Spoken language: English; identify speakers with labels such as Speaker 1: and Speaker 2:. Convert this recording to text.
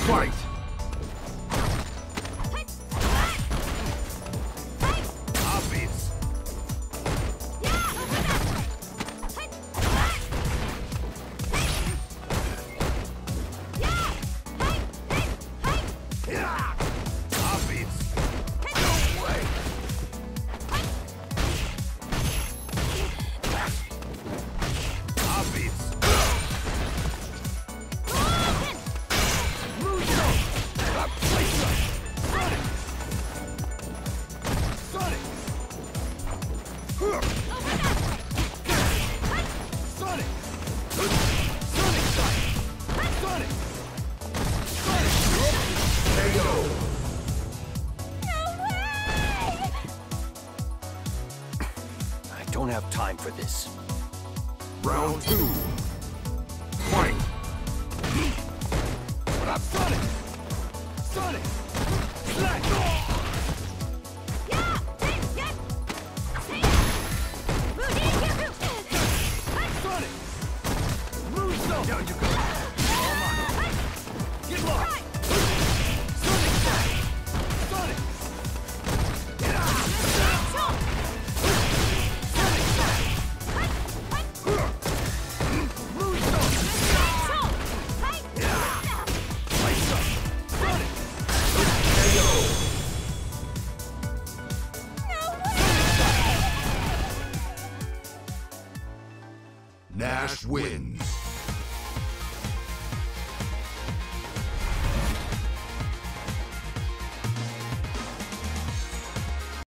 Speaker 1: Fight! Obvious! Obvious! No way! Obvious!
Speaker 2: I don't have time for this.
Speaker 1: Round 2. Fight!
Speaker 3: What up, Sonic? Sonic! Slash! Sonic! Russo!
Speaker 1: Down you go! Come on!
Speaker 3: Get lost! Sonic! Sonic! Get out!
Speaker 1: Nash wins.